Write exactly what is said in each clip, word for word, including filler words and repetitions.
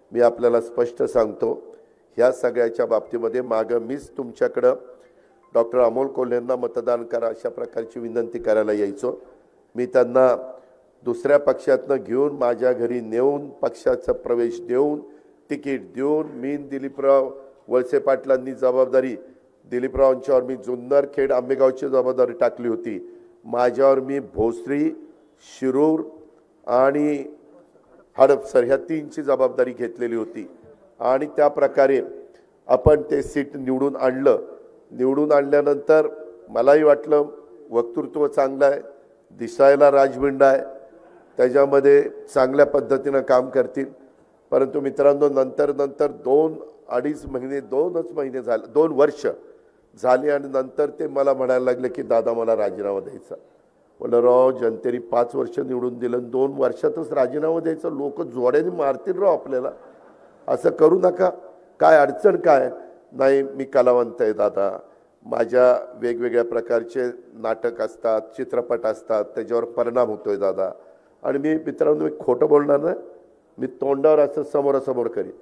मी आपल्याला स्पष्ट सांगतो, ह्या सगळ्याच्या बाबतीमध्ये मागं मीच तुमच्याकडं डॉक्टर अमोल कोल्हेंना मतदान करा अशा प्रकारची विनंती करायला यायचो। मी त्यांना दुसऱ्या पक्षातनं घेऊन माझ्या घरी नेऊन पक्षाचा प्रवेश देऊन तिकीट देऊन मी दिलीपराव वळसे पाटलांनी जबाबदारी दिलीपरावांच्यावर मी जुन्नर खेड आंबेगावची जबाबदारी टाकली होती। माझ्यावर मी भोसरी शिरूर आणि हडपसर ह्या तीनची जबाबदारी घेतलेली होती आणि त्या प्रकारे आपण ते सीट निवडून आणलं। निवडून आणल्यानंतर मलाही वाटलं वक्तृत्व चांगलं आहे, दिसायला राजबिंड आहे, त्याच्यामध्ये चांगल्या पद्धतीनं काम करतील। परंतु मित्रांनो नंतर नंतर दोन अडीच महिने दोनच महिने झाले दोन वर्ष झाली आणि नंतर ते मला म्हणायला लागले की दादा मला राजीनामा द्यायचा। बोललो राव जनतेने पाच वर्ष निवडून दिलं, दोन वर्षातच राजीनामा द्यायचा, लोक जोड्याने मारतील राव आपल्याला, असं करू नका। काय अडचण काय नाही, मी कलावंत आहे दादा, माझ्या वेगवेगळ्या प्रकारचे नाटक असतात, चित्रपट असतात, त्याच्यावर परिणाम होतोय दादा। आणि मी मित्रांनो मी खोटं बोलणार नाही, मी तोंडावर असं समोरासमोर करीन।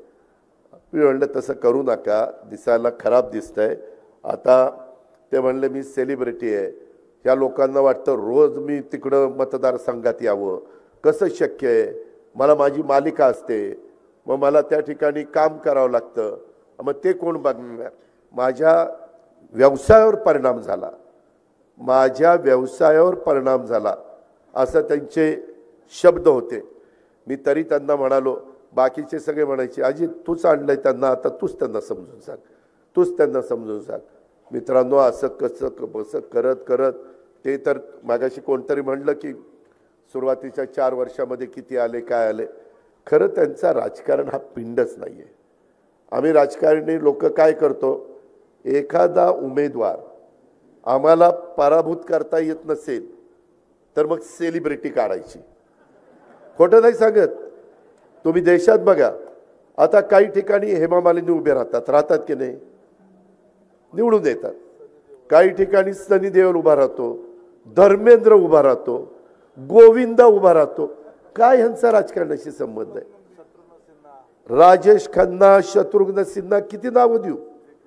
मी म्हणलं तसं करू नका, दिसायला खराब दिसतंय। आता ते म्हणले मी सेलिब्रिटी आहे, ह्या लोकांना वाटतं रोज मी तिकडं मतदारसंघात यावं, कसं शक्य आहे, मला माझी मालिका असते, मग मला त्या ठिकाणी काम करावं लागतं, मग ते कोण बघणार। माझ्या व्यवसायावर परिणाम झाला, माझ्या व्यवसायावर परिणाम झाला असं त्यांचे शब्द होते। मी तरी त्यांना म्हणालो, बाकीचे सगळे म्हणायचे अजित तूच आणलंय त्यांना, आता तूच त्यांना समजून सांग, तूच त्यांना समजून सांग। मित्रांनो असं कसं बसं करत करत ते तर मागाशी कोणतरी म्हणलं की सुरुवातीच्या चार वर्षामध्ये किती आले काय आले, खरं त्यांचा राजकारण हा पिंडच नाही आहे। आम्ही राजकारणी लोक काय करतो, एखादा उमेदवार आम्हाला पराभूत करता येत नसेल तर मग सेलिब्रिटी काढायची, खोटं नाही सांगत। तुम्ही देशात बघा, आता काही ठिकाणी हेमा मालिनी उभे राहतात राहतात की नाही, निवडून येतात, काही ठिकाणी सनी देओल उभा राहतो, धर्मेंद्र उभा राहतो, गोविंदा उभा राहतो, काय ह्यांचा राजकारणाशी संबंध आहे। राजेश खन्ना, शत्रुघ्न सिन्हा, किती नावं देऊ,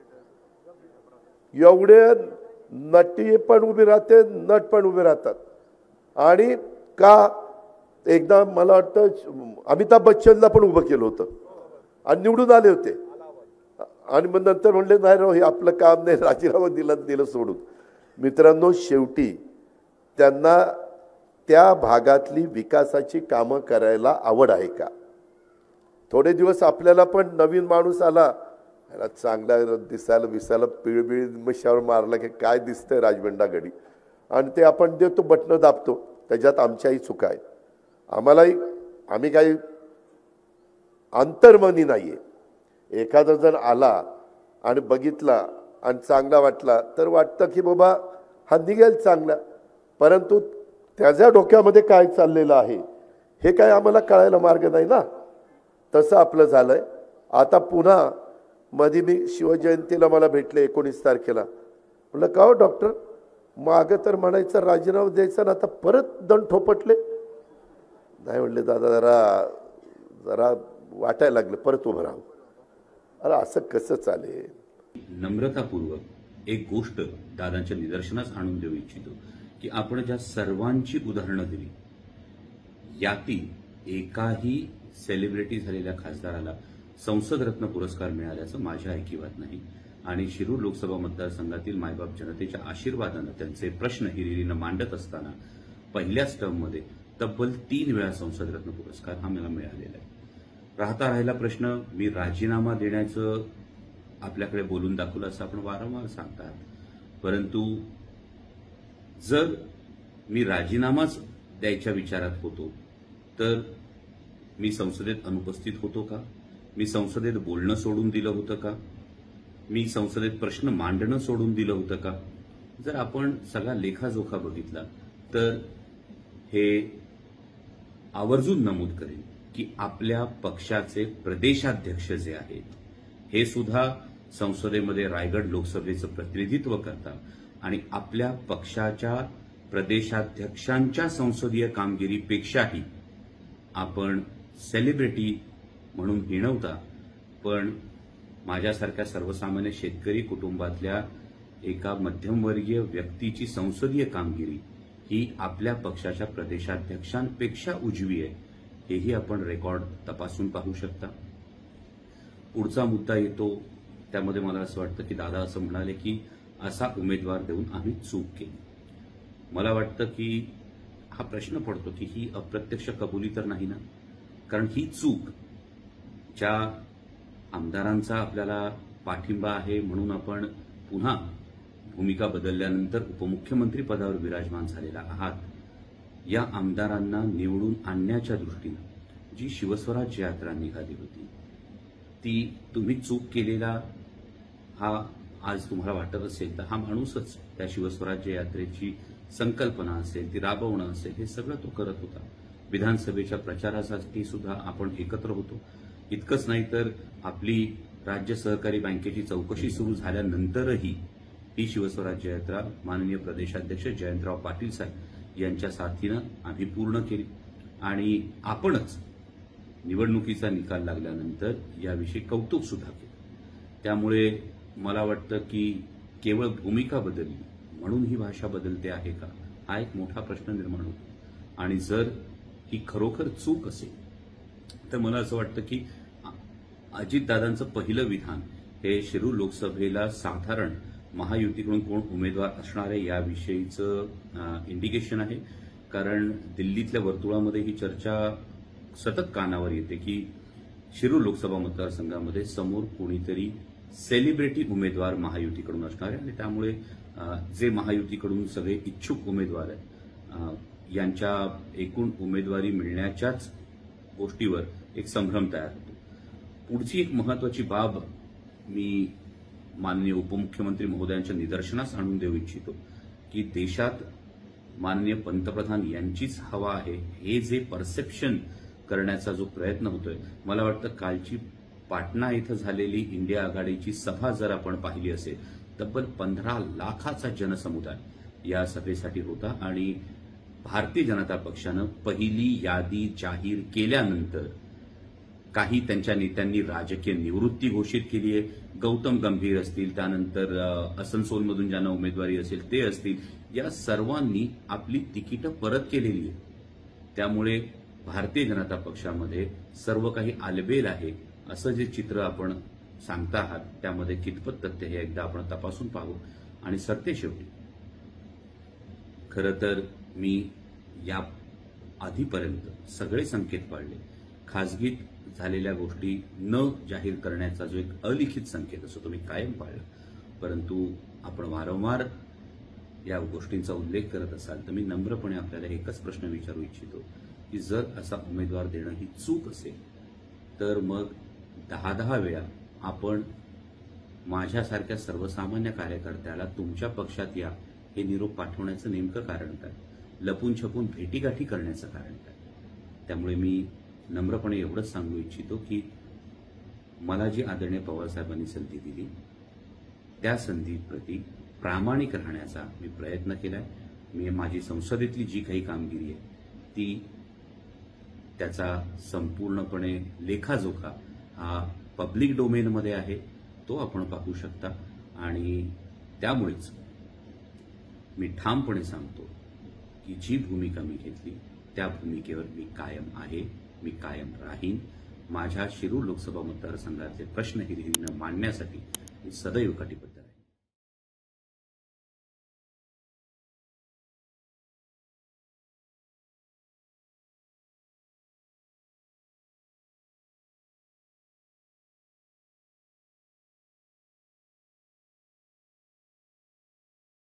एवढे नटी पण उभे राहते, नट पण उभे राहतात। आणि का एकदा मला वाटतं अमिताभ बच्चनला पण उभं केलं होतं आणि निवडून आले होते, आणि मग नंतर म्हणले नाही राव हे आपलं काम नाही, राजीनामा दिला दिलं सोडून। मित्रांनो शेवटी त्यांना त्या भागातली विकासाची कामं करायला आवड आहे का। थोडे दिवस आपल्याला पण नवीन माणूस आला, याला चांगला दिसायला विसायला पिळबिळ मिशावर मारला की काय दिसतंय राजबंडा घडी, आणि ते आपण देतो बटणं दाबतो, त्याच्यात आमच्याही चुका आहेत। आम्हालाही आम्ही काही अंतर्मनी नाही आहे। एखादा जण आला आणि बघितला आणि चांगला वाटला तर वाटतं की बाबा हा निघेल चांगला, परंतु त्याच्या डोक्यामध्ये काय चाललेलं आहे हे काय आम्हाला कळायला मार्ग नाही ना। तसं आपलं झालंय। आता पुन्हा मध्ये मी शिवजयंतीला मला भेटले एकोणीस तारखेला, म्हटलं का हो डॉक्टर, मागं तर म्हणायचं राजीनामा द्यायचा ना, आता परत दंड ठोपटले। नाही म्हणले दादा जरा जरा वाटायला लागलं परत उभं राहू, अरे असं कसं चालेल। नम्रतापूर्वक एक गोष्ट दादांच्या निदर्शनास आणून देऊ इच्छितो की आपण ज्या सर्वांची उदाहरणं दिली यातील एकाही सेलिब्रिटी झालेल्या खासदाराला संसद रत्न पुरस्कार मिळाल्याचं माझ्या ऐकिवात नाही। आणि शिरूर लोकसभा मतदारसंघातील मायबाप जनतेच्या आशीर्वादानं त्यांचे प्रश्न हिरिरीनं मांडत असताना पहिल्याच टर्ममध्ये तब्बल तीन वेळा संसद रत्न पुरस्कार हा मला मिळालेला आहे। राहता राहिला प्रश्न, मी राजीनामा देण्याचं आपल्याकडे बोलून दाखवलं असं आपण वारंवार सांगतात, परंतु जर मी राजीनामाच द्यायच्या विचारात होतो तर मी संसदेत अनुपस्थित होतो का, मी संसदेत बोलणं सोडून दिलं होतं का, मी संसदेत प्रश्न मांडणं सोडून दिलं होतं का। जर आपण सगळा लेखाजोखा बघितला तर हे आवर्जून नमूद करेन की आपल्या पक्षाचे प्रदेशाध्यक्ष जे आहेत हे सुद्धा संसदेमध्ये रायगड लोकसभेचं प्रतिनिधित्व करतात आणि आपल्या पक्षाच्या प्रदेशाध्यक्षांच्या संसदीय कामगिरीपेक्षाही आपण सेलिब्रिटी म्हणून हिणवता, पण माझ्यासारख्या सर्वसामान्य शेतकरी कुटुंबातल्या एका मध्यमवर्गीय व्यक्तीची संसदीय कामगिरी ही आपल्या पक्षाच्या प्रदेशाध्यक्षांपेक्षा उजवी आहे, हेही आपण रेकॉर्ड तपासून पाहू शकता. पुढचा मुद्दा येतो त्यामध्ये मला असं वाटतं की दादा असं म्हणाले की असा उमेदवार देऊन आम्ही चूक केली. मला वाटतं की हा प्रश्न पडतो की ही अप्रत्यक्ष कबुली तर नाही ना, कारण ही चूक ज्या आमदारांचा आपल्याला पाठिंबा आहे म्हणून आपण पुन्हा भूमिका बदलल्यानंतर उपमुख्यमंत्री पदावर विराजमान झालेला आहात, या आमदारांना निवडून आणण्याच्या दृष्टीनं जी शिवस्वराज्य यात्रा निघाली होती ती तुम्ही चूक केलेला हा आज तुम्हाला वाटत असेल तर हा माणूसच त्या शिवस्वराज्य यात्रेची संकल्पना असेल ती राबवणं असेल हे सगळं तो करत होता. विधानसभेच्या प्रचारासाठी सुद्धा आपण एकत्र होतो. इतकंच नाही तर आपली राज्य सहकारी बँकेची चौकशी सुरू झाल्यानंतरही ही शिवस्वराज्य यात्रा माननीय प्रदेशाध्यक्ष जयंतराव पाटील साहेब यांच्या साथीनं आम्ही पूर्ण केली आणि आपणच निवडणुकीचा निकाल लागल्यानंतर याविषयी कौतुक सुद्धा केलं. त्यामुळे मला वाटतं की केवळ भूमिका बदलली म्हणून ही भाषा बदलते आहे का, हा एक मोठा प्रश्न निर्माण होतो. आणि जर ही खरोखर चूक असेल तर मला असं वाटतं की अजितदादांचं पहिलं विधान हे शिरूर लोकसभेला साधारण महायुतीकडून कोण उमेदवार असणार आहे याविषयीचं इंडिकेशन आहे. कारण दिल्लीतल्या वर्तुळामध्ये ही चर्चा सतत कानावर येते की शिरूर लोकसभा मतदारसंघामध्ये समोर कोणीतरी सेलिब्रिटी उमेदवार महायुतीकडून असणार आहे आणि त्यामुळे जे महायुतीकडून सगळे इच्छुक उमेदवार आहेत यांच्या एकूण उमेदवारी मिळण्याच्याच गोष्टीवर एक संभ्रम तयार होतो. पुढची एक महत्वाची बाब मी माननीय उपमुख्यमंत्री महोदयांच्या निदर्शनास आणून देऊ इच्छितो की देशात माननीय पंतप्रधान यांचीच हवा आहे हे जे परसेप्शन करण्याचा जो प्रयत्न होतोय, मला वाटतं कालची पाटणा इथं झालेली इंडिया आघाडीची सभा जर आपण पाहिली असेल तब्बल पंधरा लाखाचा जनसमुदाय या सभेसाठी होता आणि भारतीय जनता पक्षानं पहिली यादी जाहीर केल्यानंतर काही त्यांच्या नेत्यांनी राजकीय निवृत्ती घोषित केली आहे. गौतम गंभीर असतील, त्यानंतर असनसोलमधून ज्यांना उमेदवारी असेल ते असतील, या सर्वांनी आपली तिकीटं परत केलेली आहे. त्यामुळे भारतीय जनता पक्षामध्ये सर्व काही आलबेल आहे असं जे चित्र आपण सांगता आहात त्यामध्ये कितपत तथ्य हे एकदा आपण तपासून पाहू. आणि सरतेशेवटी खरं तर मी या आधीपर्यंत सगळे संकेत पाळले. खासगीत झालेल्या गोष्टी न जाहीर करण्याचा जो एक अलिखित संकेत असतो तो मी कायम पाळला. परंतु आपण वारंवार या गोष्टींचा उल्लेख करत असाल तर मी नम्रपणे आपल्याला एकच प्रश्न विचारू इच्छितो की जर असा उमेदवार देणं ही चूक असेल तर मग दहा दहा वेळा आपण माझ्यासारख्या सर्वसामान्य कार्यकर्त्याला तुमच्या पक्षात या हे निरोप पाठवण्याचं नेमकं कारण काय, लपून छपून भेटीगाठी करण्याचं कारण काय. त्यामुळे मी नम्रपणे एवढंच सांगू इच्छितो की मला जी आदरणीय पवारसाहेबांनी संधी दिली त्या संधीप्रती प्रामाणिक राहण्याचा मी प्रयत्न केलाय. मी माझी संसदेतली जी काही कामगिरी आहे ती त्याचा संपूर्णपणे लेखाजोखा हा पब्लिक डोमेनमध्ये आहे, तो आपण पाहू शकता. आणि त्यामुळेच मी ठामपणे सांगतो की जी भूमिका मी घेतली त्या भूमिकेवर मी कायम आहे, मी कायम राहीन. माझ्या शिरूर लोकसभा मतदारसंघातले प्रश्न हिरिरीनं मांडण्यासाठी मी सदैव कटिबद्ध